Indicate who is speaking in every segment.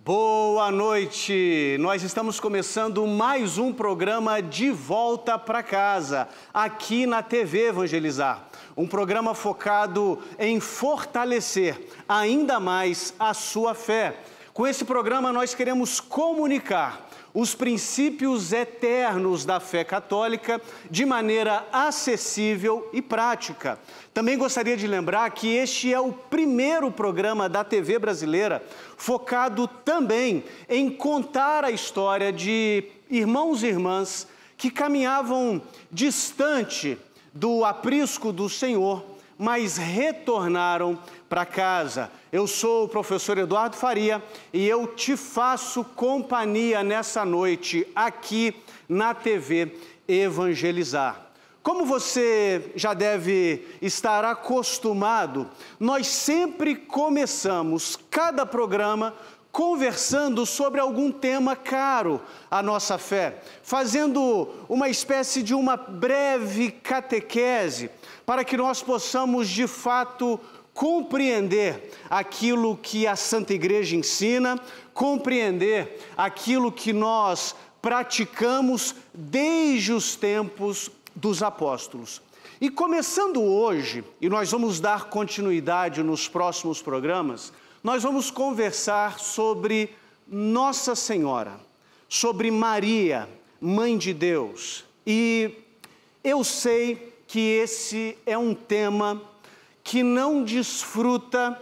Speaker 1: Boa noite! Nós estamos começando mais um programa De Volta para Casa, aqui na TV Evangelizar. Um programa focado em fortalecer ainda mais a sua fé. Com esse programa nós queremos comunicar os princípios eternos da fé católica de maneira acessível e prática. Também gostaria de lembrar que este é o primeiro programa da TV brasileira focado também em contar a história de irmãos e irmãs que caminhavam distante do aprisco do Senhor, mas retornaram para casa. Eu sou o professor Eduardo Faria e eu te faço companhia nessa noite aqui na TV Evangelizar. Como você já deve estar acostumado, nós sempre começamos cada programa conversando sobre algum tema caro à nossa fé, fazendo uma espécie de uma breve catequese para que nós possamos de fato compreender aquilo que a Santa Igreja ensina, compreender aquilo que nós praticamos desde os tempos dos apóstolos. E começando hoje, e nós vamos dar continuidade nos próximos programas, nós vamos conversar sobre Nossa Senhora, sobre Maria, Mãe de Deus. E eu sei que esse é um tema que não desfruta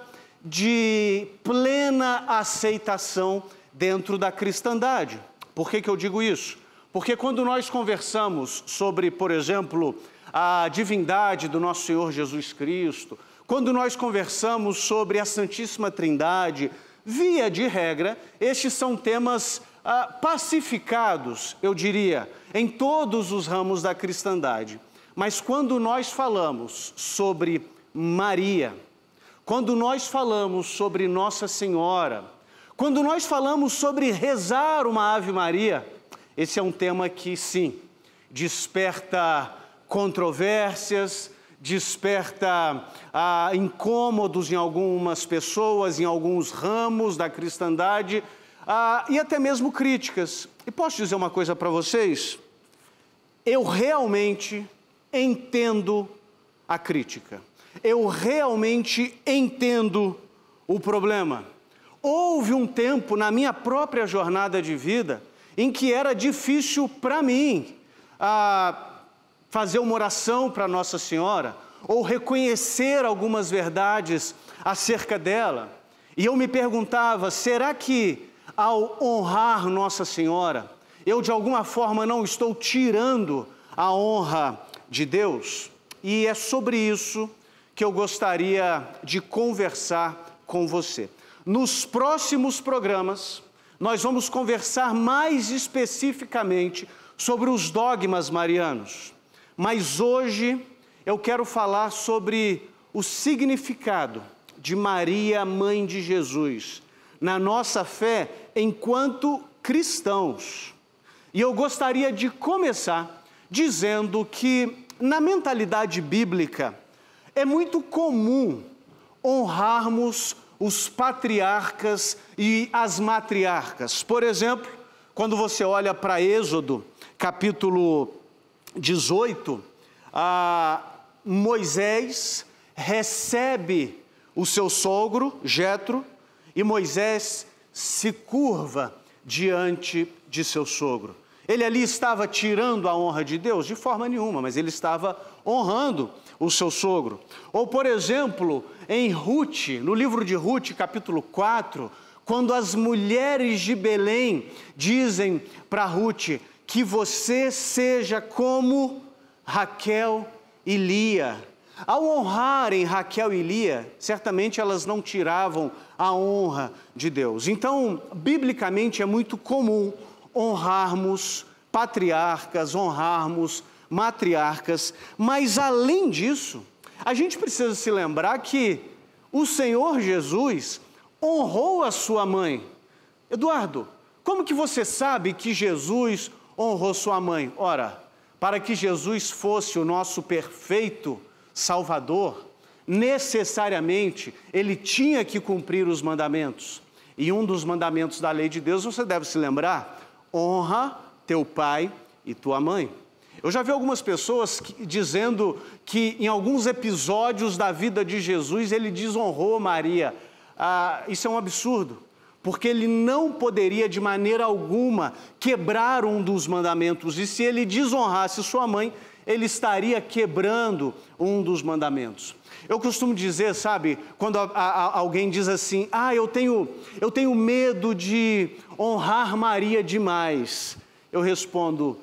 Speaker 1: de plena aceitação dentro da cristandade. Por que eu digo isso? Porque quando nós conversamos sobre, por exemplo, a divindade do nosso Senhor Jesus Cristo, quando nós conversamos sobre a Santíssima Trindade, via de regra, estes são temas pacificados, eu diria, em todos os ramos da cristandade. Mas quando nós falamos sobre Maria, quando nós falamos sobre Nossa Senhora, quando nós falamos sobre rezar uma Ave Maria, esse é um tema que, sim, desperta controvérsias, desperta incômodos em algumas pessoas, em alguns ramos da cristandade, e até mesmo críticas. E posso dizer uma coisa para vocês? Eu realmente entendo a crítica. Eu realmente entendo o problema. Houve um tempo na minha própria jornada de vida em que era difícil para mim fazer uma oração para Nossa Senhora ou reconhecer algumas verdades acerca dela. E eu me perguntava, será que ao honrar Nossa Senhora, eu de alguma forma não estou tirando a honra de Deus? E é sobre isso que eu gostaria de conversar com você. Nos próximos programas, nós vamos conversar mais especificamente sobre os dogmas marianos. Mas hoje eu quero falar sobre o significado de Maria, Mãe de Jesus, na nossa fé enquanto cristãos. E eu gostaria de começar dizendo que, na mentalidade bíblica, é muito comum honrarmos os patriarcas e as matriarcas. Por exemplo, quando você olha para Êxodo, capítulo 18, Moisés recebe o seu sogro, Jetro, e Moisés se curva diante de seu sogro. Ele ali estava tirando a honra de Deus? De forma nenhuma, mas ele estava honrando o seu sogro. Ou, por exemplo, em Ruth, no livro de Ruth, capítulo 4, quando as mulheres de Belém dizem para Ruth que você seja como Raquel e Lia. Ao honrarem Raquel e Lia, certamente elas não tiravam a honra de Deus. Então, biblicamente é muito comum honrarmos patriarcas, honrarmos matriarcas, mas além disso, a gente precisa se lembrar que o Senhor Jesus honrou a sua mãe. Eduardo, como que você sabe que Jesus honrou sua mãe? Ora, para que Jesus fosse o nosso perfeito Salvador, necessariamente ele tinha que cumprir os mandamentos. E um dos mandamentos da lei de Deus, você deve se lembrar, honra teu pai e tua mãe. Eu já vi algumas pessoas dizendo que em alguns episódios da vida de Jesus, ele desonrou Maria. Isso é um absurdo, porque ele não poderia de maneira alguma quebrar um dos mandamentos. E se ele desonrasse sua mãe, ele estaria quebrando um dos mandamentos. Eu costumo dizer, sabe, quando alguém diz assim, eu tenho medo de honrar Maria demais. Eu respondo,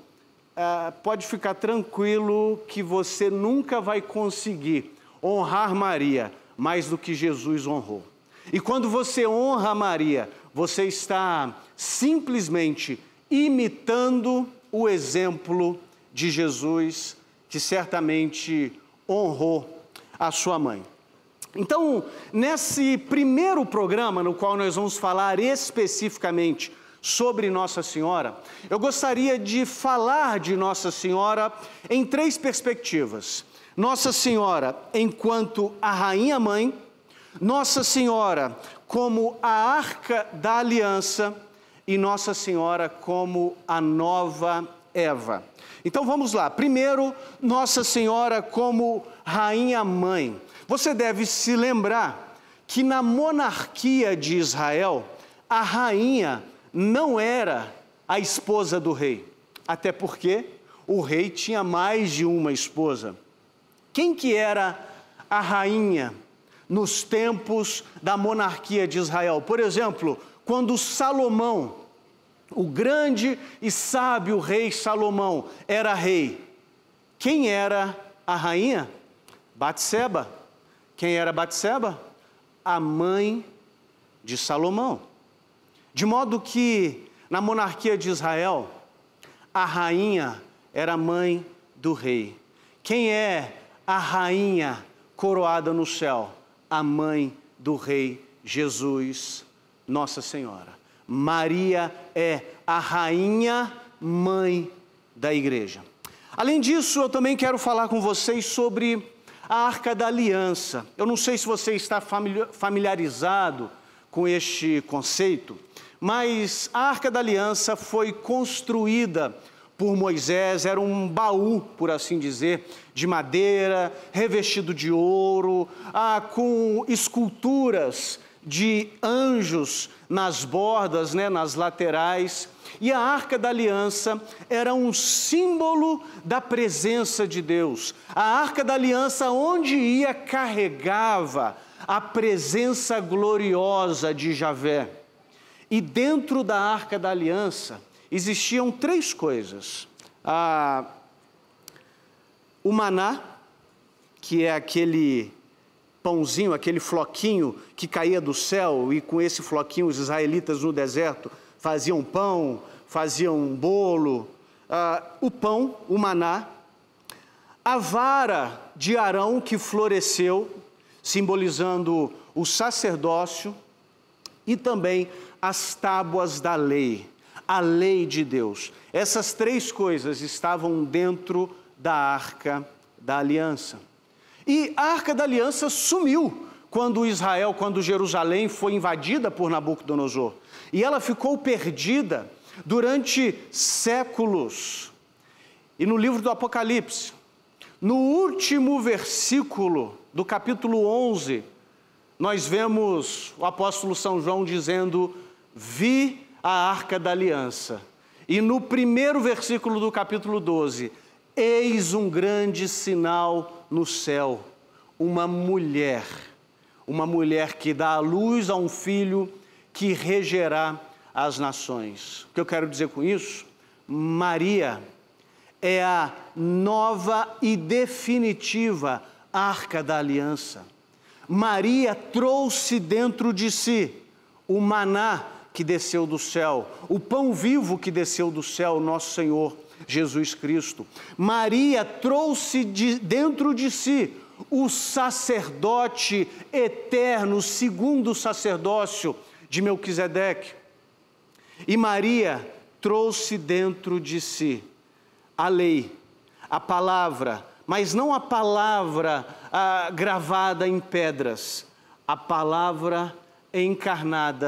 Speaker 1: pode ficar tranquilo que você nunca vai conseguir honrar Maria mais do que Jesus honrou. E quando você honra Maria, você está simplesmente imitando o exemplo de Jesus, que certamente honrou a sua mãe. Então, nesse primeiro programa, no qual nós vamos falar especificamente sobre Nossa Senhora, eu gostaria de falar de Nossa Senhora em 3 perspectivas. Nossa Senhora enquanto a Rainha Mãe, Nossa Senhora como a Arca da Aliança e Nossa Senhora como a nova Eva. Então vamos lá. Primeiro, Nossa Senhora como Rainha Mãe. Você deve se lembrar que na monarquia de Israel, a rainha não era a esposa do rei. Até porque o rei tinha mais de uma esposa. Quem que era a rainha nos tempos da monarquia de Israel? Por exemplo, quando Salomão, o grande e sábio rei Salomão, era rei, quem era a rainha? Batseba. Quem era Batseba? A mãe de Salomão. De modo que, na monarquia de Israel, a rainha era mãe do rei. Quem é a rainha coroada no céu? A mãe do rei Jesus, Nossa Senhora. Maria é a rainha mãe da igreja. Além disso, eu também quero falar com vocês sobre a Arca da Aliança. Eu não sei se você está familiarizado com este conceito, mas a Arca da Aliança foi construída por Moisés, era um baú, por assim dizer, de madeira, revestido de ouro, com esculturas de anjos nas bordas, nas laterais. E a Arca da Aliança era um símbolo da presença de Deus. A Arca da Aliança, onde ia, carregava a presença gloriosa de Javé. E dentro da Arca da Aliança existiam 3 coisas. O maná, que é aquele pãozinho, aquele floquinho que caía do céu, e com esse floquinho os israelitas no deserto faziam pão, faziam bolo. O pão, o maná. A vara de Arão que floresceu, simbolizando o sacerdócio, e também as tábuas da lei, a lei de Deus. Essas 3 coisas estavam dentro da Arca da Aliança. E a Arca da Aliança sumiu quando Jerusalém foi invadida por Nabucodonosor. E ela ficou perdida durante séculos. E no livro do Apocalipse, no último versículo do capítulo 11, nós vemos o apóstolo São João dizendo: vi a Arca da Aliança. E no primeiro versículo do capítulo 12, eis um grande sinal no céu, uma mulher que dá à luz a um filho que regerá as nações. O que eu quero dizer com isso? Maria é a nova e definitiva Arca da Aliança. Maria trouxe dentro de si o maná que desceu do céu, o pão vivo que desceu do céu, nosso Senhor Jesus Cristo. Maria trouxe dentro de si o sacerdote eterno, segundo o sacerdócio de Melquisedeque. E Maria trouxe dentro de si a lei, a palavra, mas não a palavra gravada em pedras, a palavra encarnada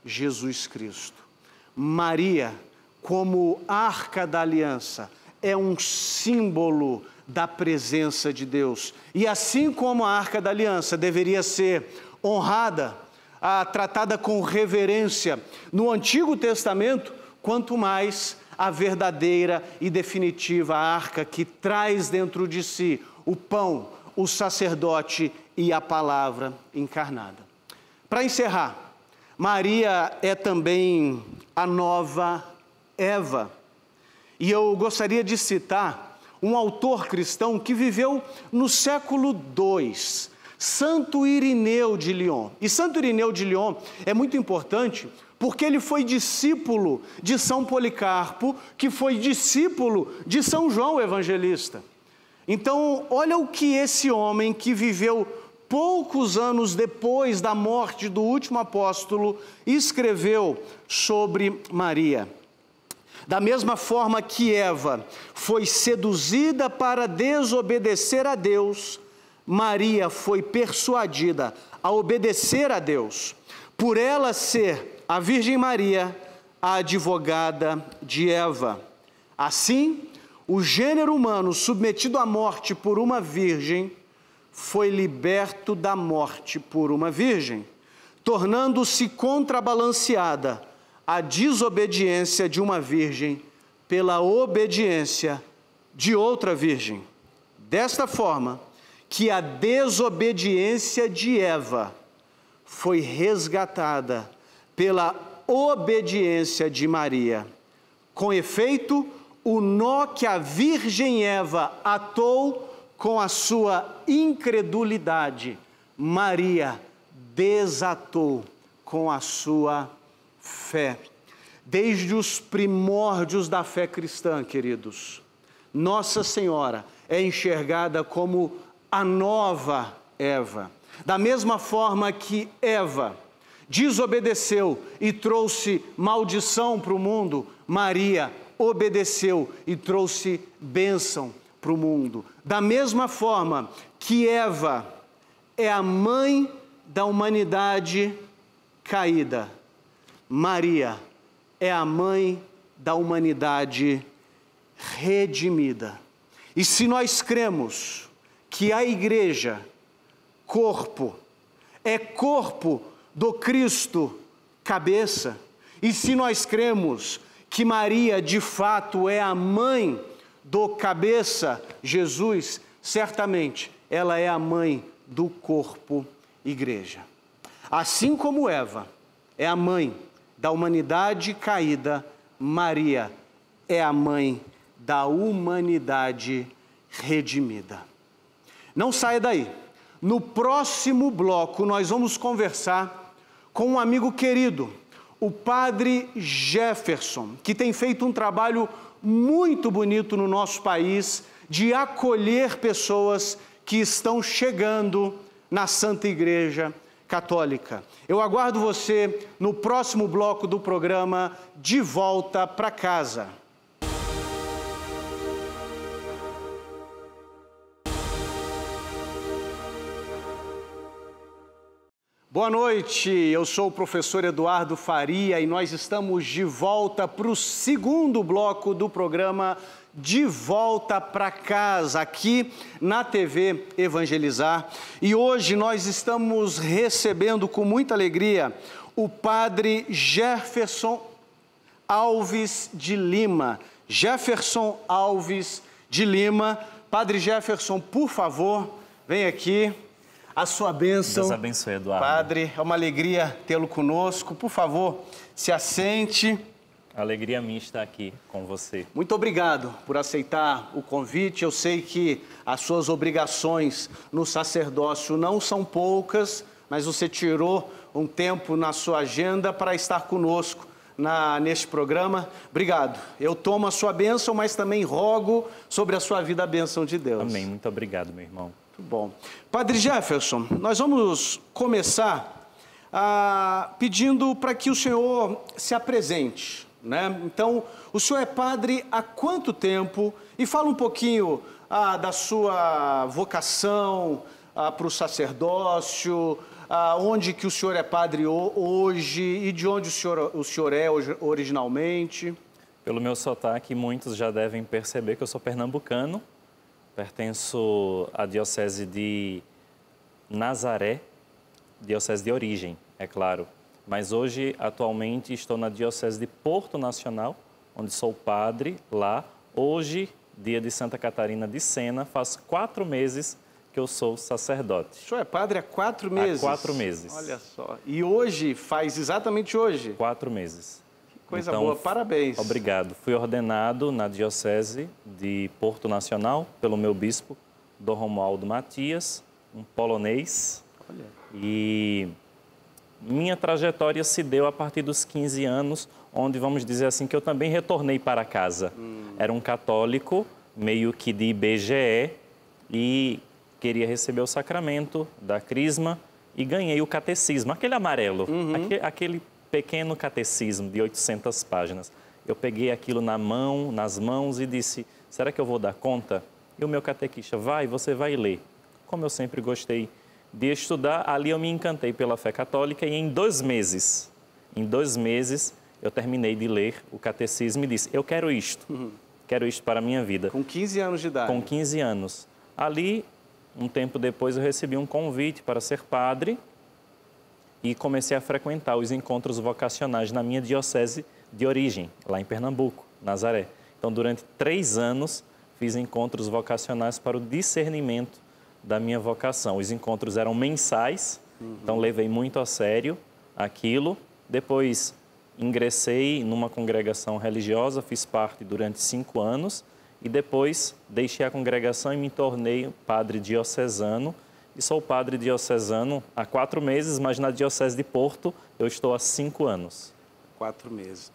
Speaker 1: Jesus Cristo. Maria, como arca da aliança, é um símbolo da presença de Deus. E assim como a arca da aliança deveria ser honrada, tratada com reverência no Antigo Testamento, quanto mais a verdadeira e definitiva arca que traz dentro de si o pão, o sacerdote e a palavra encarnada. Para encerrar, Maria é também a nova Eva. E eu gostaria de citar um autor cristão que viveu no século II, Santo Irineu de Lyon. E Santo Irineu de Lyon é muito importante porque ele foi discípulo de São Policarpo, que foi discípulo de São João Evangelista. Então, olha o que esse homem que viveu poucos anos depois da morte do último apóstolo escreveu sobre Maria. Da mesma forma que Eva foi seduzida para desobedecer a Deus, Maria foi persuadida a obedecer a Deus, por ela ser a Virgem Maria a advogada de Eva. Assim, o gênero humano submetido à morte por uma virgem foi liberto da morte por uma virgem, tornando-se contrabalanceada a desobediência de uma virgem pela obediência de outra virgem. Desta forma, que a desobediência de Eva foi resgatada pela obediência de Maria. Com efeito, o nó que a Virgem Eva atou com a sua incredulidade, Maria desatou com a sua fé. Desde os primórdios da fé cristã, queridos, Nossa Senhora é enxergada como a nova Eva. Da mesma forma que Eva desobedeceu e trouxe maldição para o mundo, Maria obedeceu e trouxe bênção para o mundo. Da mesma forma que Eva é a mãe da humanidade caída, Maria é a mãe da humanidade redimida. E se nós cremos que a igreja, corpo, é corpo do Cristo, cabeça, e se nós cremos que Maria de fato é a mãe do cabeça, Jesus, certamente ela é a mãe do corpo, igreja. Assim como Eva é a mãe da humanidade caída, Maria é a mãe da humanidade redimida. Não saia daí. No próximo bloco nós vamos conversar com um amigo querido, o Padre Jefferson, que tem feito um trabalho muito bonito no nosso país de acolher pessoas que estão chegando na Santa Igreja Católica. Eu aguardo você no próximo bloco do programa De Volta para Casa. Boa noite, eu sou o professor Eduardo Faria e nós estamos de volta para o segundo bloco do programa De Volta para Casa, aqui na TV Evangelizar. E hoje nós estamos recebendo com muita alegria o Padre Jefferson Alves de Lima. Jefferson Alves de Lima. Padre Jefferson, por favor, vem aqui. A sua bênção.
Speaker 2: Deus abençoe, Eduardo.
Speaker 1: Padre, é uma alegria tê-lo conosco. Por favor, se assente.
Speaker 2: Alegria minha estar aqui com você.
Speaker 1: Muito obrigado por aceitar o convite. Eu sei que as suas obrigações no sacerdócio não são poucas, mas você tirou um tempo na sua agenda para estar conosco neste programa. Obrigado. Eu tomo a sua bênção, mas também rogo sobre a sua vida a bênção de Deus.
Speaker 2: Amém. Muito obrigado, meu irmão.
Speaker 1: Muito bom. Padre Jefferson, nós vamos começar pedindo para que o senhor se apresente, né? Então, o senhor é padre há quanto tempo? E fala um pouquinho da sua vocação para o sacerdócio, onde que o senhor é padre hoje e de onde o senhor é originalmente?
Speaker 2: Pelo meu sotaque, muitos já devem perceber que eu sou pernambucano, pertenço à diocese de Nazaré, diocese de origem, é claro. Mas hoje, atualmente, estou na diocese de Porto Nacional, onde sou padre lá. Hoje, dia de Santa Catarina de Sena, faz 4 meses que eu sou sacerdote.
Speaker 1: O senhor é padre há 4 meses?
Speaker 2: Há 4 meses.
Speaker 1: Olha só. E hoje, faz exatamente hoje?
Speaker 2: 4 meses.
Speaker 1: Que coisa boa, parabéns.
Speaker 2: Obrigado. Fui ordenado na diocese de Porto Nacional pelo meu bispo, Dom Romualdo Matias, um polonês.
Speaker 1: Olha.
Speaker 2: E minha trajetória se deu a partir dos 15 anos, onde, vamos dizer assim, que eu também retornei para casa. Era um católico, meio que de IBGE, e queria receber o sacramento da crisma e ganhei o catecismo, aquele amarelo, aquele pequeno catecismo de 800 páginas. Eu peguei aquilo nas mãos e disse, será que eu vou dar conta? E o meu catequista, você vai ler. Como eu sempre gostei de estudar, ali eu me encantei pela fé católica e em 2 meses, eu terminei de ler o catecismo e disse, eu quero isto para a minha vida.
Speaker 1: Com 15 anos de idade?
Speaker 2: Com 15 anos. Ali, um tempo depois, eu recebi um convite para ser padre e comecei a frequentar os encontros vocacionais na minha diocese de origem, lá em Pernambuco, Nazaré. Então, durante 3 anos, fiz encontros vocacionais para o discernimento da minha vocação. Os encontros eram mensais, então levei muito a sério aquilo. Depois ingressei numa congregação religiosa, fiz parte durante 5 anos e depois deixei a congregação e me tornei padre diocesano. E sou padre diocesano há 4 meses, mas na diocese de Porto eu estou há 5 anos.
Speaker 1: 4 meses.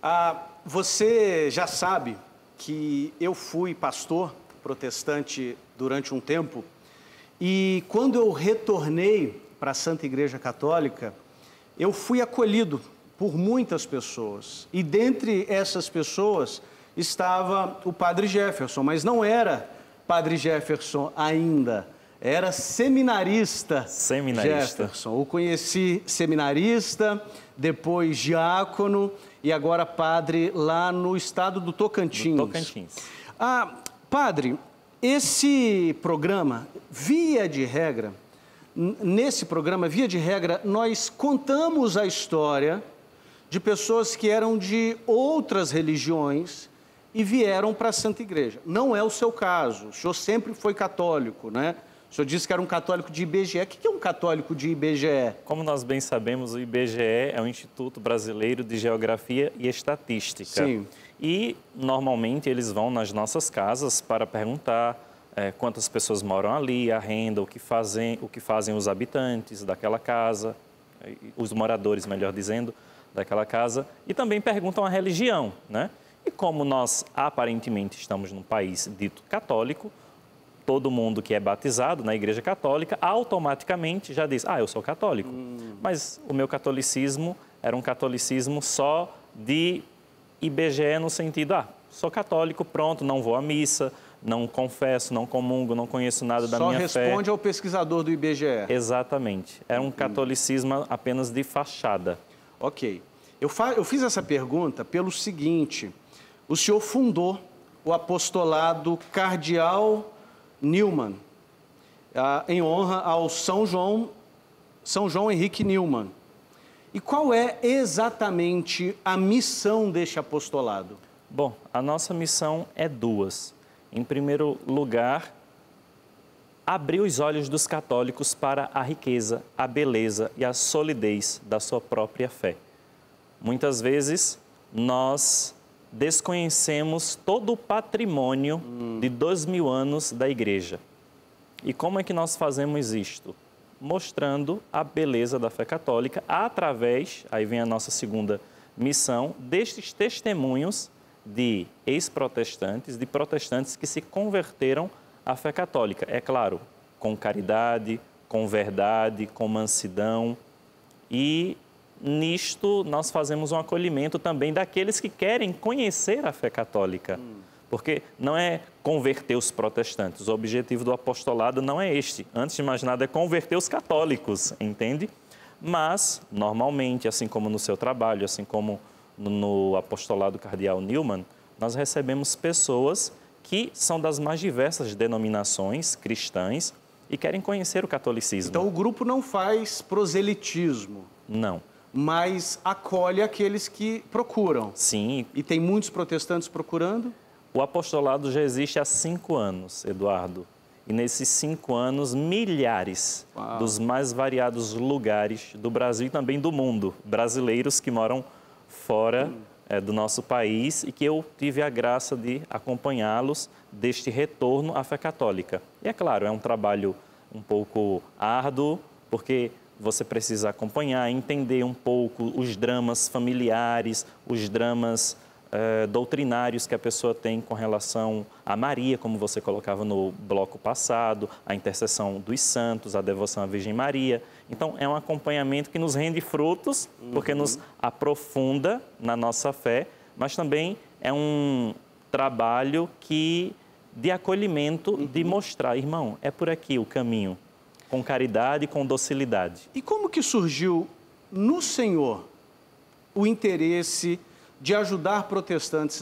Speaker 1: Você já sabe que eu fui pastor protestante durante um tempo. E quando eu retornei para a Santa Igreja Católica, eu fui acolhido por muitas pessoas. E dentre essas pessoas estava o Padre Jefferson, mas não era Padre Jefferson ainda, era seminarista. Jefferson. O conheci seminarista, depois diácono e agora padre lá no estado do Tocantins. Padre, esse programa, via de regra, nós contamos a história de pessoas que eram de outras religiões e vieram para a Santa Igreja. Não é o seu caso, o senhor sempre foi católico, né? O senhor disse que era um católico de IBGE. O que é um católico de IBGE?
Speaker 2: Como nós bem sabemos, o IBGE é o Instituto Brasileiro de Geografia e Estatística.
Speaker 1: Sim.
Speaker 2: E, normalmente, eles vão nas nossas casas para perguntar quantas pessoas moram ali, a renda, o que fazem os habitantes daquela casa, os moradores, melhor dizendo, daquela casa. E também perguntam a religião, né? E como nós, aparentemente, estamos num país dito católico, todo mundo que é batizado na Igreja Católica automaticamente já diz, eu sou católico. Mas o meu catolicismo era um catolicismo só de IBGE no sentido, sou católico, pronto, não vou à missa, não confesso, não comungo, não conheço nada da minha fé.
Speaker 1: Só responde ao pesquisador do IBGE.
Speaker 2: Exatamente. Era um catolicismo apenas de fachada.
Speaker 1: Ok. Eu fiz essa pergunta pelo seguinte, o senhor fundou o apostolado Cardeal Newman, em honra ao São João Henrique Newman. E qual é exatamente a missão deste apostolado?
Speaker 2: Bom, a nossa missão é 2. Em primeiro lugar, abrir os olhos dos católicos para a riqueza, a beleza e a solidez da sua própria fé. Muitas vezes, nós desconhecemos todo o patrimônio de 2000 anos da Igreja. E como é que nós fazemos isto? Mostrando a beleza da fé católica através, aí vem a nossa segunda missão, destes testemunhos de ex-protestantes, de protestantes que se converteram à fé católica. É claro, com caridade, com verdade, com mansidão. E nisto nós fazemos um acolhimento também daqueles que querem conhecer a fé católica. Porque não é converter os protestantes, o objetivo do apostolado não é este. Antes de mais nada, é converter os católicos, entende? Mas, normalmente, assim como no seu trabalho, assim como no apostolado cardeal Newman, nós recebemos pessoas que são das mais diversas denominações cristãs e querem conhecer o catolicismo.
Speaker 1: Então, o grupo não faz proselitismo.
Speaker 2: Não.
Speaker 1: Mas acolhe aqueles que procuram.
Speaker 2: Sim.
Speaker 1: E tem muitos protestantes procurando?
Speaker 2: O apostolado já existe há 5 anos, Eduardo. E nesses 5 anos, milhares dos mais variados lugares do Brasil e também do mundo, brasileiros que moram fora do nosso país e que eu tive a graça de acompanhá-los deste retorno à fé católica. E é claro, é um trabalho um pouco árduo, porque você precisa acompanhar, entender um pouco os dramas familiares, os dramas doutrinários que a pessoa tem com relação a Maria, como você colocava no bloco passado, a intercessão dos santos, a devoção à Virgem Maria. Então, é um acompanhamento que nos rende frutos, porque nos aprofunda na nossa fé, mas também é um trabalho de acolhimento, de mostrar, irmão, é por aqui o caminho, com caridade e com docilidade.
Speaker 1: E como que surgiu no Senhor o interesse de ajudar protestantes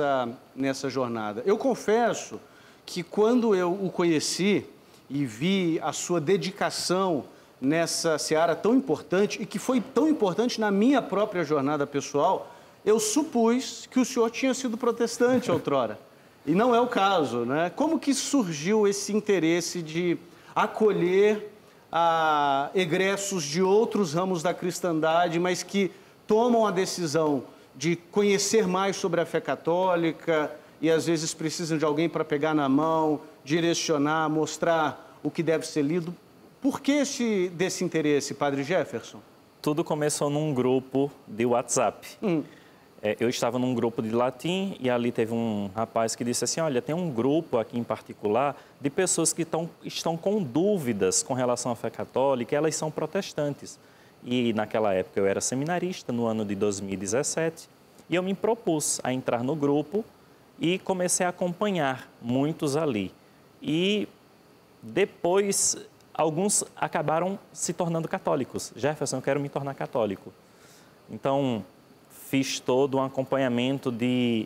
Speaker 1: nessa jornada? Eu confesso que quando eu o conheci e vi a sua dedicação nessa seara tão importante, e que foi tão importante na minha própria jornada pessoal, eu supus que o senhor tinha sido protestante outrora. E não é o caso, né? Como que surgiu esse interesse de acolher egressos de outros ramos da cristandade, mas que tomam a decisão de conhecer mais sobre a fé católica e às vezes precisam de alguém para pegar na mão, direcionar, mostrar o que deve ser lido? Por que desse interesse, Padre Jefferson?
Speaker 2: Tudo começou num grupo de WhatsApp. Eu estava num grupo de latim e ali teve um rapaz que disse assim, olha, tem um grupo aqui em particular de pessoas que estão com dúvidas com relação à fé católica e elas são protestantes. E naquela época eu era seminarista, no ano de 2017, e eu me propus a entrar no grupo e comecei a acompanhar muitos ali. E depois, alguns acabaram se tornando católicos. Jefferson, eu quero me tornar católico. Então, fiz todo um acompanhamento de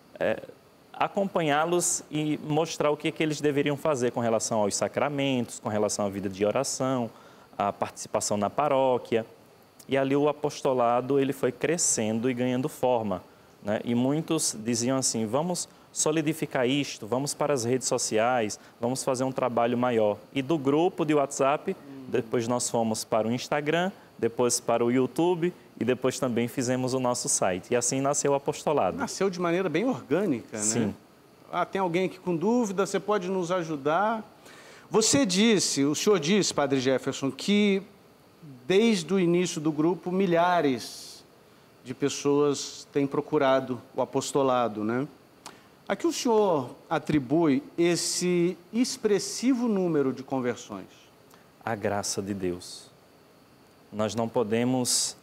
Speaker 2: acompanhá-los e mostrar o que eles deveriam fazer com relação aos sacramentos, com relação à vida de oração, a participação na paróquia. E ali o apostolado ele foi crescendo e ganhando forma, né? E muitos diziam assim, vamos solidificar isto, vamos para as redes sociais, vamos fazer um trabalho maior. E do grupo de WhatsApp, depois nós fomos para o Instagram, depois para o YouTube e depois também fizemos o nosso site. E assim nasceu o apostolado.
Speaker 1: Nasceu de maneira bem orgânica, né?
Speaker 2: Sim.
Speaker 1: Tem alguém aqui com dúvida, você pode nos ajudar? O senhor disse, Padre Jefferson, que desde o início do grupo, milhares de pessoas têm procurado o apostolado, né? A que o senhor atribui esse expressivo número de conversões?
Speaker 2: A graça de Deus. Nós não podemos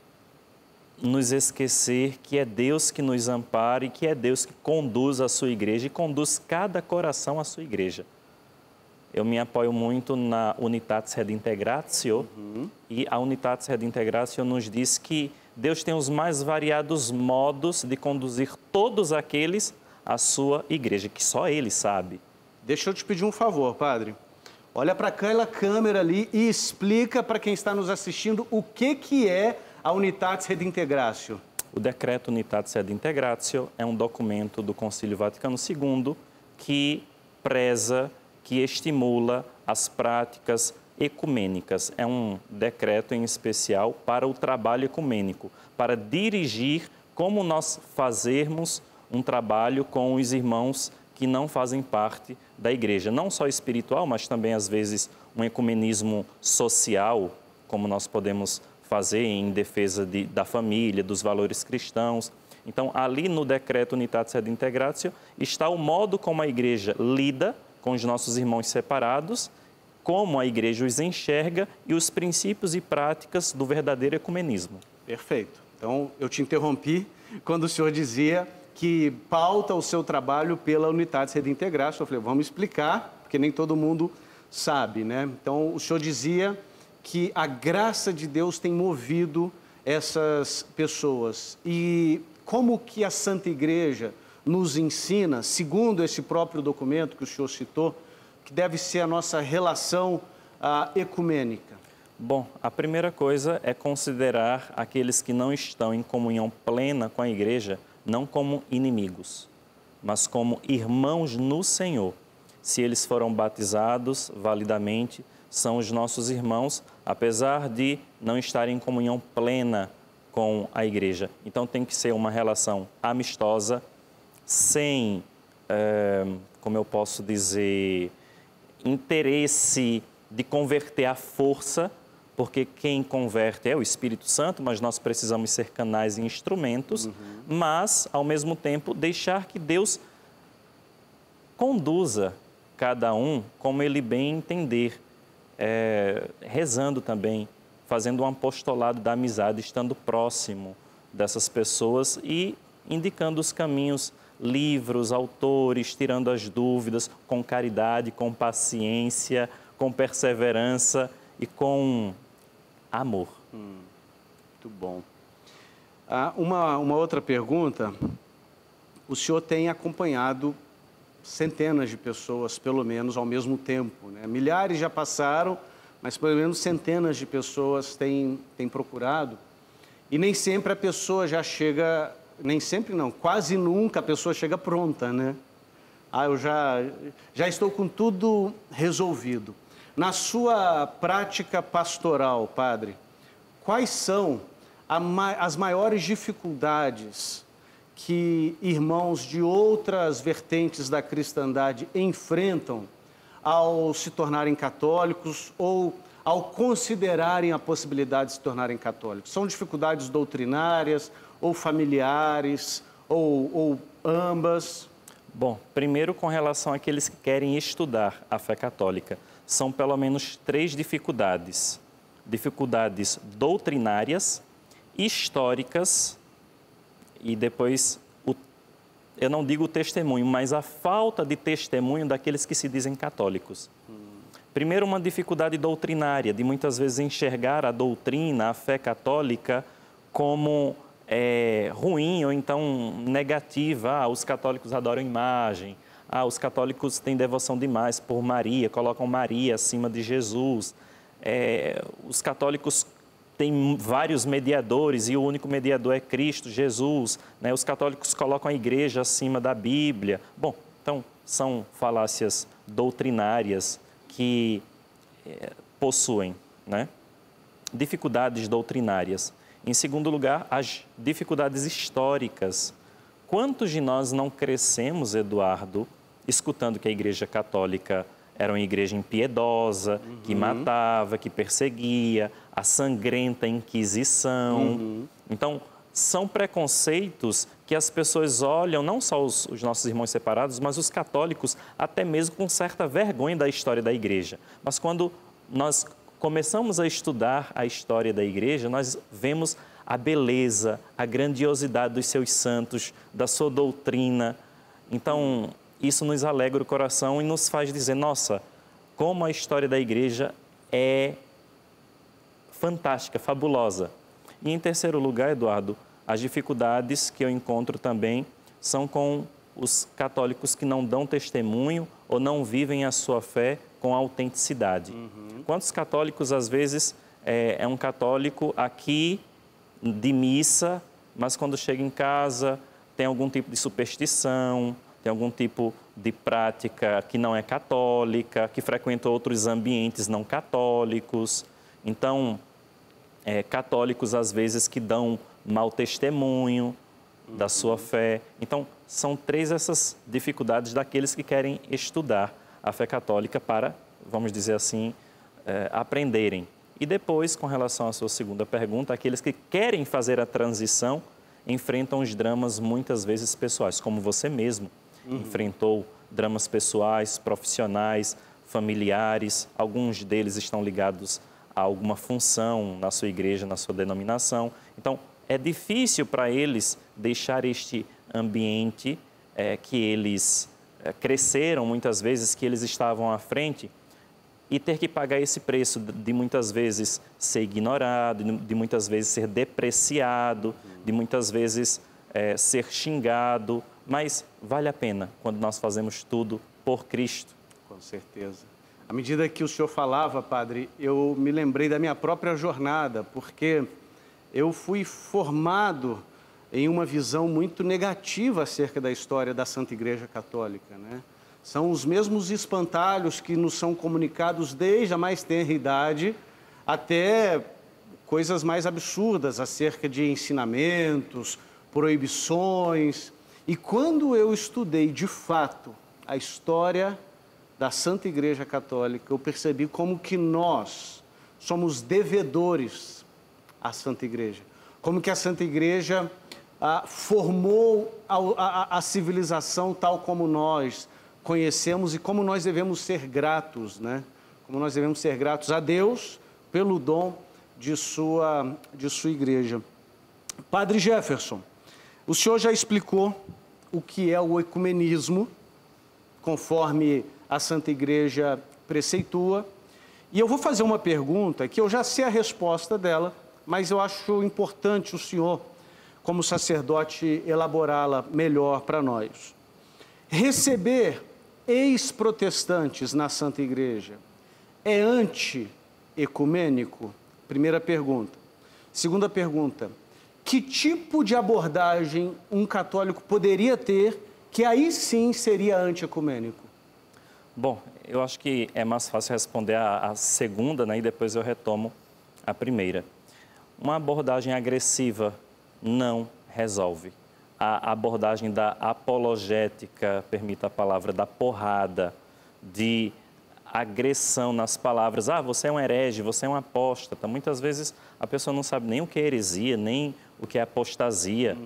Speaker 2: nos esquecer que é Deus que nos ampara e que é Deus que conduz a sua igreja e conduz cada coração à sua igreja. Eu me apoio muito na Unitatis Redintegratio e a Unitatis Redintegratio nos diz que Deus tem os mais variados modos de conduzir todos aqueles à sua igreja, que só Ele sabe.
Speaker 1: Deixa eu te pedir um favor, Padre. Olha para aquela câmera ali e explica para quem está nos assistindo o que é a Unitatis Redintegratio.
Speaker 2: O decreto Unitatis Redintegratio é um documento do Concílio Vaticano II que preza, que estimula as práticas ecumênicas. É um decreto em especial para o trabalho ecumênico, para dirigir como nós fazermos um trabalho com os irmãos que não fazem parte da igreja, não só espiritual, mas também às vezes um ecumenismo social, como nós podemos fazer em defesa da família, dos valores cristãos. Então, ali no decreto Unitatis Redintegratio está o modo como a igreja lida com os nossos irmãos separados, como a igreja os enxerga e os princípios e práticas do verdadeiro ecumenismo.
Speaker 1: Perfeito. Então, eu te interrompi quando o senhor dizia que pauta o seu trabalho pela Unidade Rede Integral. Eu falei, vamos explicar, porque nem todo mundo sabe, né? Então, o senhor dizia que a graça de Deus tem movido essas pessoas. E como que a Santa Igreja nos ensina, segundo esse próprio documento que o senhor citou, que deve ser a nossa relação ecumênica?
Speaker 2: Bom, a primeira coisa é considerar aqueles que não estão em comunhão plena com a igreja, não como inimigos, mas como irmãos no Senhor. Se eles foram batizados validamente, são os nossos irmãos, apesar de não estarem em comunhão plena com a igreja. Então tem que ser uma relação amistosa, sem, como eu posso dizer, interesse de converter à força, porque quem converte é o Espírito Santo, mas nós precisamos ser canais e instrumentos, mas, ao mesmo tempo, deixar que Deus conduza cada um como ele bem entender, rezando também, fazendo um apostolado da amizade, estando próximo dessas pessoas e indicando os caminhos, livros, autores, tirando as dúvidas, com caridade, com paciência, com perseverança e com amor.
Speaker 1: Muito bom. Uma outra pergunta. O senhor tem acompanhado centenas de pessoas, pelo menos, ao mesmo tempo, né? Milhares já passaram, mas pelo menos centenas de pessoas têm procurado. E nem sempre a pessoa já chega, nem sempre não, quase nunca a pessoa chega pronta, né? Eu já estou com tudo resolvido. Na sua prática pastoral, padre, quais são as maiores dificuldades que irmãos de outras vertentes da cristandade enfrentam ao se tornarem católicos ou ao considerarem a possibilidade de se tornarem católicos? São dificuldades doutrinárias ou familiares ou ambas?
Speaker 2: Bom, primeiro com relação àqueles que querem estudar a fé católica. São pelo menos 3 dificuldades. Dificuldades doutrinárias, históricas e depois, eu não digo o testemunho, mas a falta de testemunho daqueles que se dizem católicos. Primeiro, uma dificuldade doutrinária, de muitas vezes enxergar a doutrina, a fé católica, como ruim ou então negativa. Os católicos adoram imagem. Os católicos têm devoção demais por Maria, colocam Maria acima de Jesus. Os católicos têm vários mediadores e o único mediador é Cristo, Jesus. Né? Os católicos colocam a igreja acima da Bíblia. Bom, então são falácias doutrinárias que possuem, né? Dificuldades doutrinárias. Em segundo lugar, as dificuldades históricas. Quantos de nós não crescemos, Eduardo, escutando que a Igreja Católica era uma igreja impiedosa, que matava, que perseguia, a sangrenta Inquisição. Então, são preconceitos que as pessoas olham, não só os nossos irmãos separados, mas os católicos, até mesmo com certa vergonha da história da igreja. Mas quando nós começamos a estudar a história da igreja, nós vemos a beleza, a grandiosidade dos seus santos, da sua doutrina. Então, isso nos alegra o coração e nos faz dizer, nossa, como a história da igreja é fantástica, fabulosa. E em terceiro lugar, Eduardo, as dificuldades que eu encontro também são com os católicos que não dão testemunho ou não vivem a sua fé com autenticidade. Quantos católicos, às vezes, é um católico aqui de missa, mas quando chega em casa tem algum tipo de superstição, tem algum tipo de prática que não é católica, que frequenta outros ambientes não católicos. Então, católicos, às vezes, que dão mau testemunho da sua fé. Então, são 3 essas dificuldades daqueles que querem estudar a fé católica para, vamos dizer assim, aprenderem. E depois, com relação à sua segunda pergunta, aqueles que querem fazer a transição enfrentam os dramas muitas vezes pessoais, como você mesmo enfrentou dramas pessoais, profissionais, familiares. Alguns deles estão ligados a alguma função na sua igreja, na sua denominação. Então, é difícil para eles deixar este ambiente que eles cresceram, muitas vezes, que eles estavam à frente, e ter que pagar esse preço de muitas vezes ser ignorado, de muitas vezes ser depreciado, de muitas vezes ser xingado, mas vale a pena quando nós fazemos tudo por Cristo.
Speaker 1: Com certeza. À medida que o senhor falava, padre, eu me lembrei da minha própria jornada, porque eu fui formado em uma visão muito negativa acerca da história da Santa Igreja Católica, né? São os mesmos espantalhos que nos são comunicados desde a mais tenra idade até coisas mais absurdas acerca de ensinamentos, proibições. E quando eu estudei de fato a história da Santa Igreja Católica, eu percebi como que nós somos devedores à Santa Igreja. Como que a Santa Igreja formou a civilização tal como nós conhecemos e como nós devemos ser gratos, né? Como nós devemos ser gratos a Deus pelo dom de sua igreja. Padre Jefferson, o senhor já explicou o que é o ecumenismo, conforme a Santa Igreja preceitua, e eu vou fazer uma pergunta que eu já sei a resposta dela, mas eu acho importante o senhor, como sacerdote, elaborá-la melhor para nós. Receber ex-protestantes na Santa Igreja é anti-ecumênico? Primeira pergunta. Segunda pergunta, que tipo de abordagem um católico poderia ter que aí sim seria anti-ecumênico?
Speaker 2: Bom, eu acho que é mais fácil responder a segunda, né, e depois eu retomo a primeira. Uma abordagem agressiva não resolve. A abordagem da apologética, permita a palavra, da porrada, de agressão nas palavras. Ah, você é um herege, você é um apóstata. Muitas vezes a pessoa não sabe nem o que é heresia, nem o que é apostasia.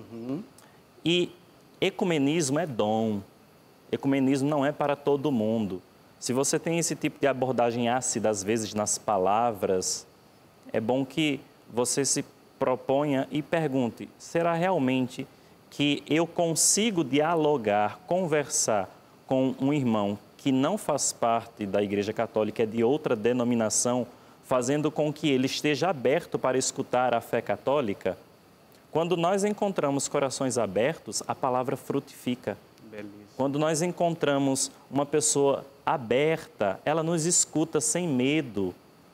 Speaker 2: E ecumenismo é dom. Ecumenismo não é para todo mundo. Se você tem esse tipo de abordagem ácida, às vezes, nas palavras, é bom que você se proponha e pergunte, será realmente que eu consigo dialogar, conversar com um irmão que não faz parte da Igreja Católica, é de outra denominação, fazendo com que ele esteja aberto para escutar a fé católica? Quando nós encontramos corações abertos, a palavra frutifica.
Speaker 1: Belíssimo.
Speaker 2: Quando nós encontramos uma pessoa aberta, ela nos escuta sem medo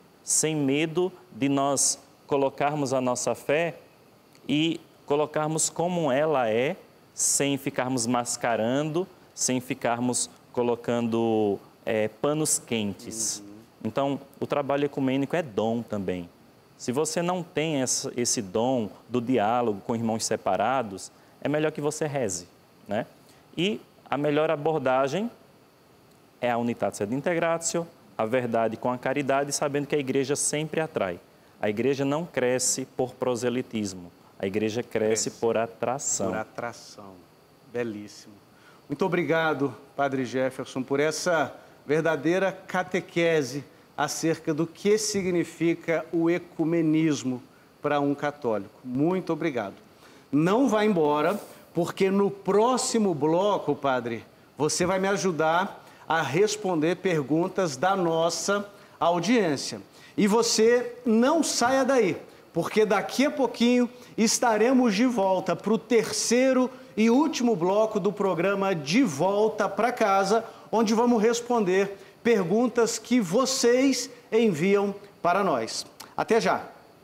Speaker 2: de nós colocarmos a nossa fé e colocarmos como ela é, sem ficarmos mascarando, sem ficarmos colocando panos quentes. Então, o trabalho ecumênico é dom também. Se você não tem esse dom do diálogo com irmãos separados, é melhor que você reze, né? E a melhor abordagem é a unitate sed integratio, a verdade com a caridade, sabendo que a igreja sempre atrai. A igreja não cresce por proselitismo, a igreja cresce por atração.
Speaker 1: Por atração. Belíssimo. Muito obrigado, Padre Jefferson, por essa verdadeira catequese acerca do que significa o ecumenismo para um católico. Muito obrigado. Não vá embora, porque no próximo bloco, Padre, você vai me ajudar a responder perguntas da nossa audiência. E você não saia daí, porque daqui a pouquinho estaremos de volta para o terceiro e último bloco do programa De Volta para Casa, onde vamos responder perguntas que vocês enviam para nós. Até já!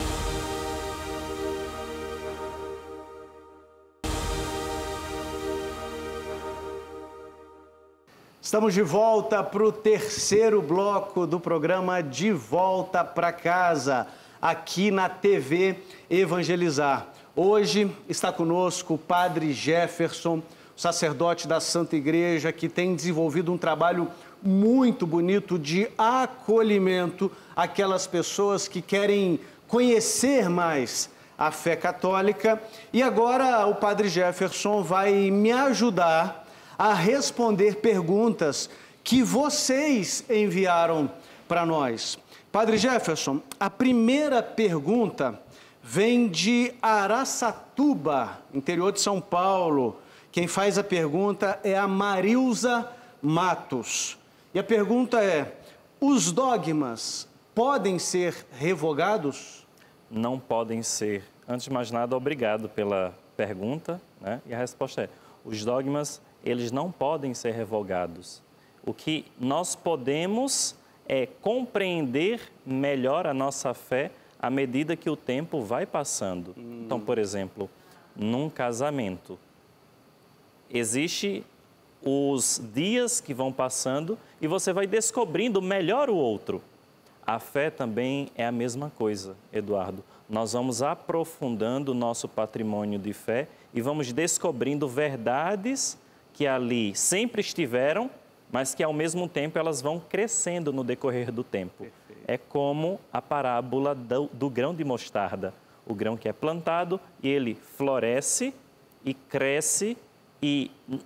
Speaker 1: Estamos de volta para o terceiro bloco do programa De Volta para Casa, aqui na TV Evangelizar. Hoje está conosco o Padre Jefferson, sacerdote da Santa Igreja, que tem desenvolvido um trabalho muito bonito de acolhimento àquelas pessoas que querem conhecer mais a fé católica. E agora o Padre Jefferson vai me ajudar a responder perguntas que vocês enviaram para nós. Padre Jefferson, a primeira pergunta vem de Araçatuba, interior de São Paulo, Quem faz a pergunta é a Marilza Matos. E a pergunta é: os dogmas podem ser revogados?
Speaker 2: Não podem ser. Antes de mais nada, obrigado pela pergunta, né? E a resposta é: os dogmas, eles não podem ser revogados. O que nós podemos é compreender melhor a nossa fé à medida que o tempo vai passando. Então, por exemplo, num casamento, existe os dias que vão passando e você vai descobrindo melhor o outro. A fé também é a mesma coisa, Eduardo. Nós vamos aprofundando o nosso patrimônio de fé e vamos descobrindo verdades que ali sempre estiveram, mas que ao mesmo tempo elas vão crescendo no decorrer do tempo.
Speaker 1: Perfeito.
Speaker 2: É como a parábola do grão de mostarda. O grão que é plantado e ele floresce e cresce e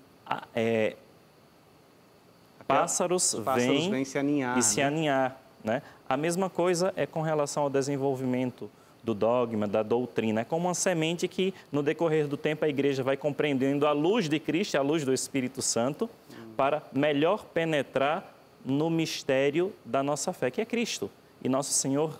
Speaker 2: pássaros vêm
Speaker 1: se aninhar,
Speaker 2: e se aninhar, né? A mesma coisa é com relação ao desenvolvimento do dogma, da doutrina. É como uma semente que, no decorrer do tempo, a igreja vai compreendendo a luz de Cristo, a luz do Espírito Santo, para melhor penetrar no mistério da nossa fé, que é Cristo. E nosso Senhor,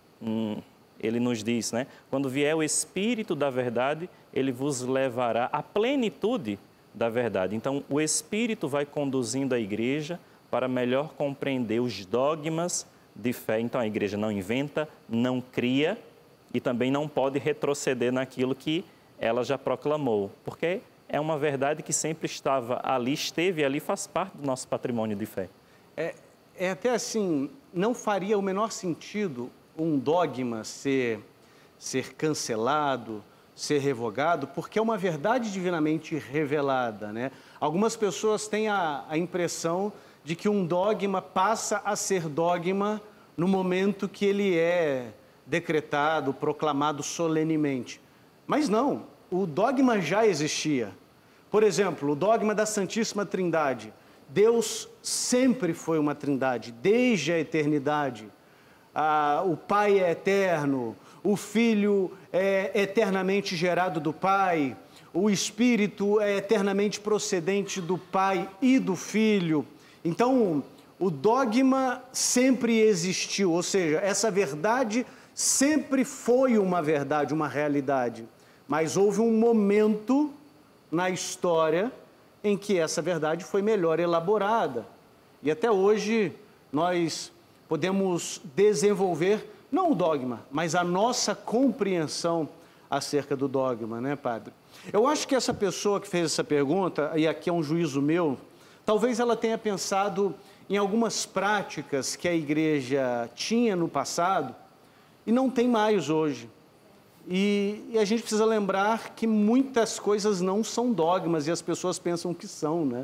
Speaker 2: Ele nos diz, né? Quando vier o Espírito da verdade, Ele vos levará à plenitude da verdade. Então, o Espírito vai conduzindo a igreja para melhor compreender os dogmas de fé. Então, a igreja não inventa, não cria e também não pode retroceder naquilo que ela já proclamou, porque é uma verdade que sempre estava ali, esteve ali, faz parte do nosso patrimônio de fé.
Speaker 1: É até assim, não faria o menor sentido um dogma ser cancelado, ser revogado, porque é uma verdade divinamente revelada, né? Algumas pessoas têm a impressão de que um dogma passa a ser dogma no momento que ele é decretado, proclamado solenemente. Mas não, o dogma já existia. Por exemplo, o dogma da Santíssima Trindade. Deus sempre foi uma trindade, desde a eternidade. O Pai é eterno, o Filho é eternamente gerado do Pai, o Espírito é eternamente procedente do Pai e do Filho. Então, o dogma sempre existiu, ou seja, essa verdade sempre foi uma verdade, uma realidade. Mas houve um momento na história em que essa verdade foi melhor elaborada. E até hoje nós podemos desenvolver, não o dogma, mas a nossa compreensão acerca do dogma, né, padre? Eu acho que essa pessoa que fez essa pergunta, e aqui é um juízo meu, talvez ela tenha pensado em algumas práticas que a igreja tinha no passado e não tem mais hoje. E a gente precisa lembrar que muitas coisas não são dogmas e as pessoas pensam que são, né?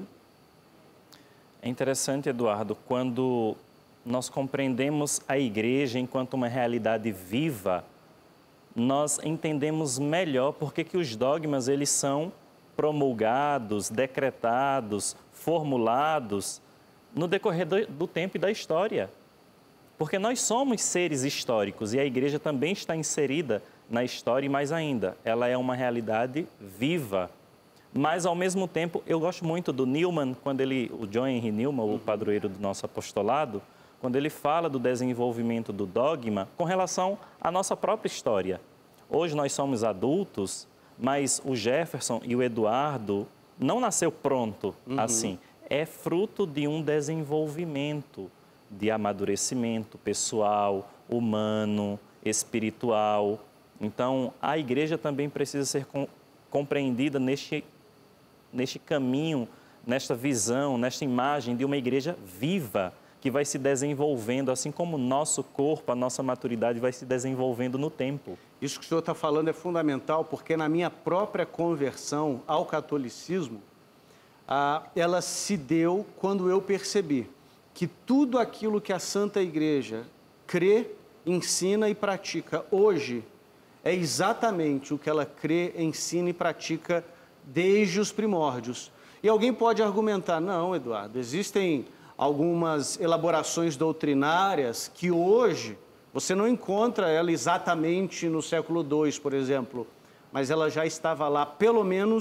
Speaker 2: É interessante, Eduardo, quando nós compreendemos a igreja enquanto uma realidade viva, nós entendemos melhor porque que os dogmas eles são promulgados, decretados, formulados no decorrer do tempo e da história. Porque nós somos seres históricos e a igreja também está inserida na história e mais ainda, ela é uma realidade viva. Mas, ao mesmo tempo, eu gosto muito do Newman, quando o John Henry Newman, o padroeiro do nosso apostolado, quando ele fala do desenvolvimento do dogma com relação à nossa própria história. Hoje nós somos adultos, mas o Jefferson e o Eduardo não nasceu pronto assim. É fruto de um desenvolvimento, de amadurecimento pessoal, humano, espiritual. Então, a igreja também precisa ser compreendida neste caminho, nesta visão, nesta imagem de uma igreja viva, que vai se desenvolvendo, assim como o nosso corpo, a nossa maturidade vai se desenvolvendo no tempo.
Speaker 1: Isso que o senhor está falando é fundamental, porque na minha própria conversão ao catolicismo, ela se deu quando eu percebi que tudo aquilo que a Santa Igreja crê, ensina e pratica hoje é exatamente o que ela crê, ensina e pratica desde os primórdios. E alguém pode argumentar, não, Eduardo, existem algumas elaborações doutrinárias que hoje você não encontra ela exatamente no século II, por exemplo, mas ela já estava lá pelo menos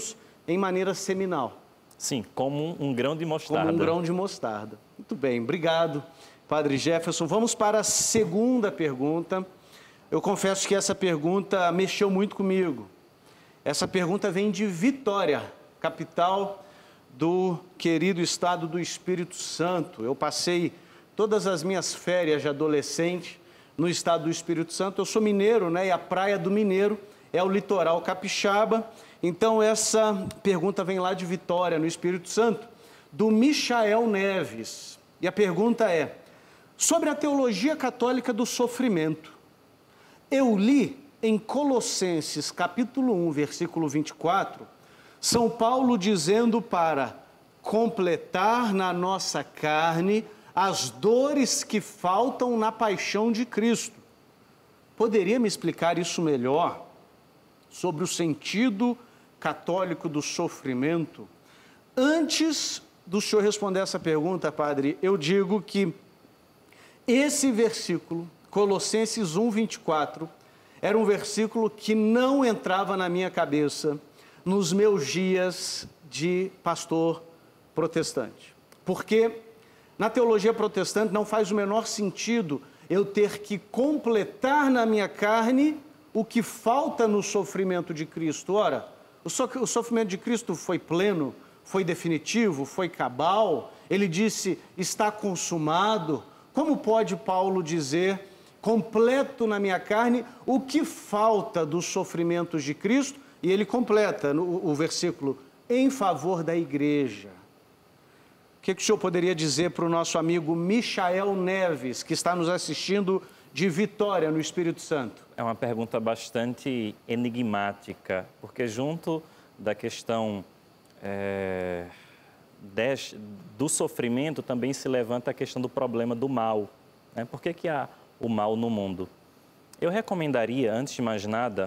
Speaker 1: em maneira seminal.
Speaker 2: Sim, como um grão de mostarda.
Speaker 1: Como um grão de mostarda. Muito bem, obrigado, Padre Jefferson. Vamos para a segunda pergunta. Eu confesso que essa pergunta mexeu muito comigo. Essa pergunta vem de Vitória, capital do querido estado do Espírito Santo. Eu passei todas as minhas férias de adolescente no estado do Espírito Santo. Eu sou mineiro, né? E a Praia do Mineiro é o litoral capixaba. Então, essa pergunta vem lá de Vitória, no Espírito Santo, do Michael Neves. E a pergunta é, sobre a teologia católica do sofrimento. Eu li em Colossenses, capítulo 1, versículo 24, São Paulo dizendo para completar na nossa carne as dores que faltam na paixão de Cristo. Poderia me explicar isso melhor? Sobre o sentido católico do sofrimento? Antes do senhor responder essa pergunta, padre, eu digo que esse versículo, Colossenses 1, 24, era um versículo que não entrava na minha cabeça nos meus dias de pastor protestante. Porque na teologia protestante não faz o menor sentido eu ter que completar na minha carne o que falta no sofrimento de Cristo. Ora, o sofrimento de Cristo foi pleno, foi definitivo, foi cabal. Ele disse, está consumado. Como pode Paulo dizer, completo na minha carne, o que falta dos sofrimentos de Cristo? E ele completa o versículo, em favor da igreja. O que o senhor poderia dizer para o nosso amigo Michael Neves, que está nos assistindo de Vitória, no Espírito Santo?
Speaker 2: É uma pergunta bastante enigmática, porque junto da questão do sofrimento também se levanta a questão do problema do mal. Né? Por que há o mal no mundo? Eu recomendaria, antes de mais nada,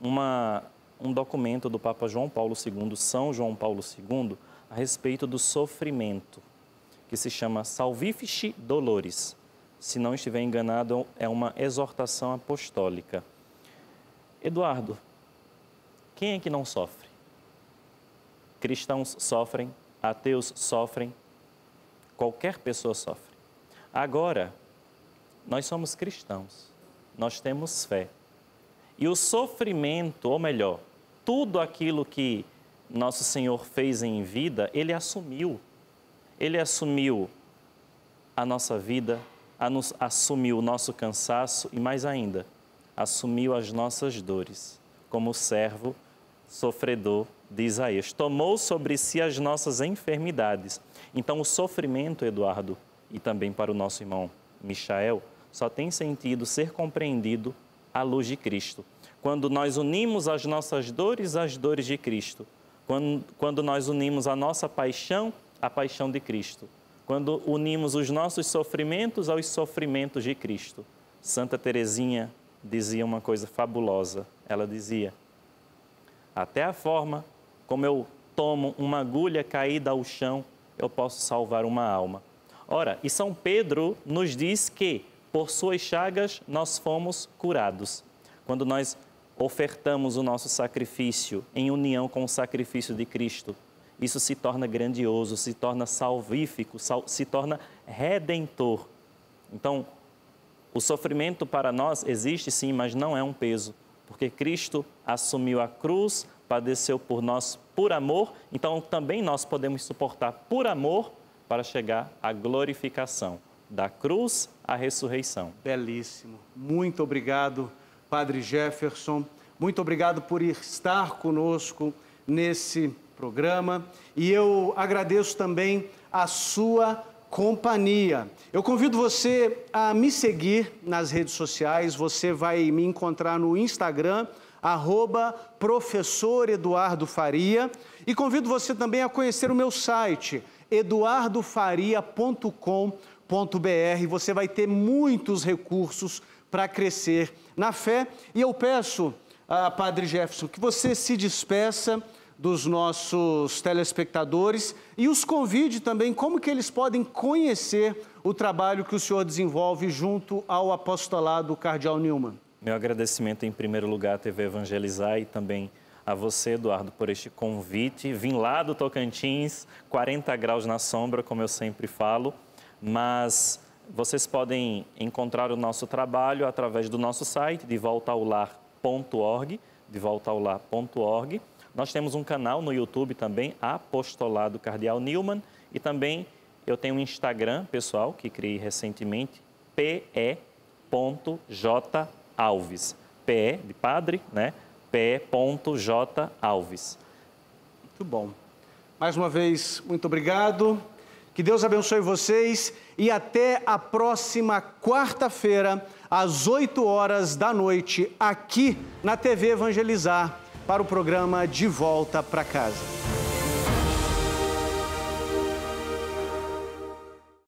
Speaker 2: um documento do Papa João Paulo II, São João Paulo II, a respeito do sofrimento, que se chama Salvifici Doloris. Se não estiver enganado, é uma exortação apostólica. Eduardo, quem é que não sofre? Cristãos sofrem, ateus sofrem, qualquer pessoa sofre. Agora, nós somos cristãos, nós temos fé. E o sofrimento, ou melhor, tudo aquilo que nosso Senhor fez em vida, Ele assumiu. Ele assumiu a nossa vida, assumiu o nosso cansaço e, mais ainda, assumiu as nossas dores, como servo sofredor de Isaías. Tomou sobre si as nossas enfermidades. Então, o sofrimento, Eduardo, e também para o nosso irmão Michael, só tem sentido ser compreendido à luz de Cristo. Quando nós unimos as nossas dores às dores de Cristo, quando nós unimos a nossa paixão à paixão de Cristo, quando unimos os nossos sofrimentos aos sofrimentos de Cristo. Santa Teresinha dizia uma coisa fabulosa. Ela dizia, até a forma como eu tomo uma agulha caída ao chão, eu posso salvar uma alma. Ora, e São Pedro nos diz que, por suas chagas, nós fomos curados. Quando nós ofertamos o nosso sacrifício em união com o sacrifício de Cristo, isso se torna grandioso, se torna salvífico, se torna redentor. Então, o sofrimento para nós existe sim, mas não é um peso, porque Cristo assumiu a cruz, padeceu por nós por amor, então também nós podemos suportar por amor para chegar à glorificação, da cruz à ressurreição.
Speaker 1: Belíssimo. Muito obrigado, Padre Jefferson. Muito obrigado por estar conosco nesse programa. E eu agradeço também a sua companhia. Eu convido você a me seguir nas redes sociais. Você vai me encontrar no Instagram, @Professor Eduardo Faria. E convido você também a conhecer o meu site, eduardofaria.com.br. Você vai ter muitos recursos para crescer na fé. E eu peço, Padre Jefferson, que você se despeça dos nossos telespectadores e os convide também como que eles podem conhecer o trabalho que o senhor desenvolve junto ao apostolado Cardeal Newman.
Speaker 2: Meu agradecimento em primeiro lugar à TV Evangelizar e também a você, Eduardo, por este convite. Vim lá do Tocantins, 40 graus na sombra, como eu sempre falo, mas vocês podem encontrar o nosso trabalho através do nosso site, devoltaolar.org, devoltaolar.org. Nós temos um canal no YouTube também, Apostolado Cardeal Newman, e também eu tenho um Instagram pessoal que criei recentemente, pe.jalves. PE de padre, né? pe.jalves.
Speaker 1: Muito bom. Mais uma vez, muito obrigado. Que Deus abençoe vocês e até a próxima quarta-feira, às 8 horas da noite, aqui na TV Evangelizar, para o programa De Volta para Casa.